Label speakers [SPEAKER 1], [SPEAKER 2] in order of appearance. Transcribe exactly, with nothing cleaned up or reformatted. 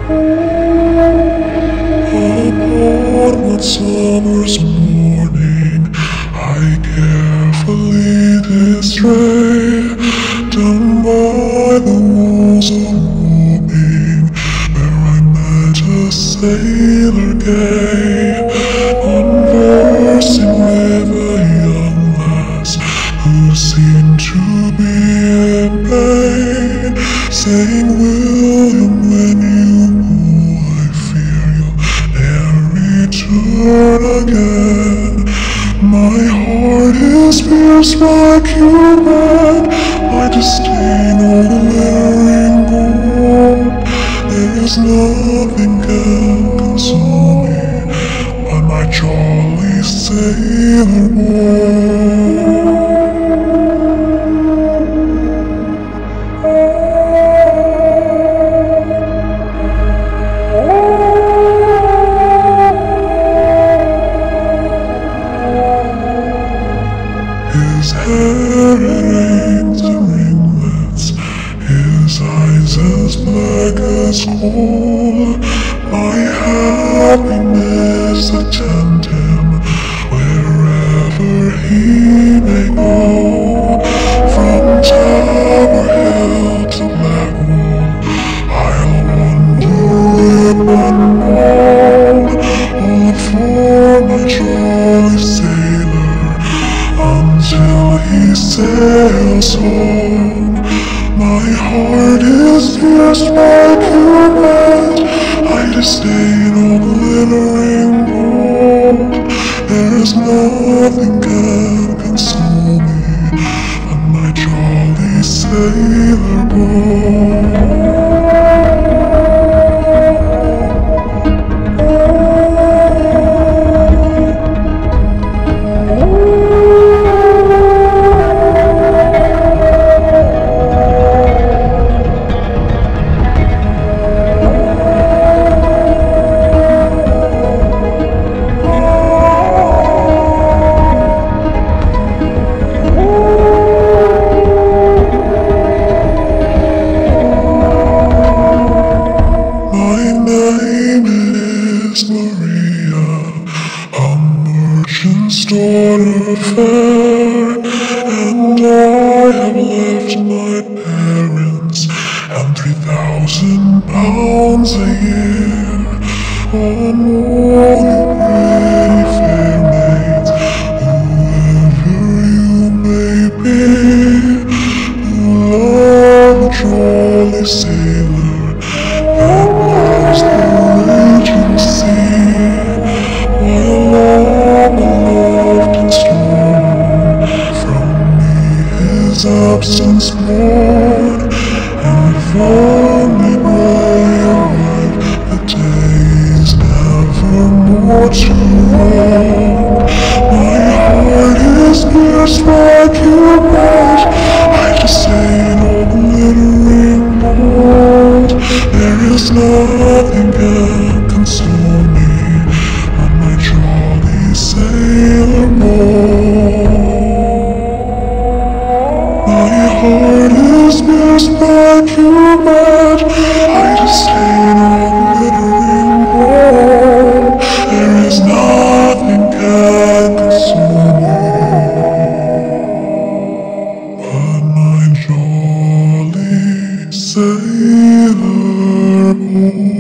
[SPEAKER 1] Upon one summer's morning, I carefully did stray down by the walls of Woking, where I met a sailor gay, conversing with a young lass who seemed to be in pain, saying, "William, when you go, I fear you'll ne'er return again. My heart is pierced by Cupid, I disdain all the glittering gold. There is nothing can console me but my jolly sailor boy." His hair in rings and ringlets, his eyes as black as coal. My happiness attend him wherever he may go. From Tower Hill to Blackwall, I'll wander in unknown, all for my jolly sailor, until he sails home. My heart is pierced by Cupid, I disdain all glittering gold. There is nothing can console me but my jolly sailor boy. Daughter fair, and I have left my parents and three thousand pounds a year. On all you pretty fair maids, whoever you may be, who love a jolly sailor that loves the raging sea, while all beloved and storm from me his absence mourn, and firmly gray arrive the days never more to roam. My heart is pierced by Cupid, I disdain all glittering gold. There is nothing can console me but my jolly sailor boy. My heart is pierced by Cupid, I disdain all glittering gold. There is nothing can console me but my jolly sailor boy.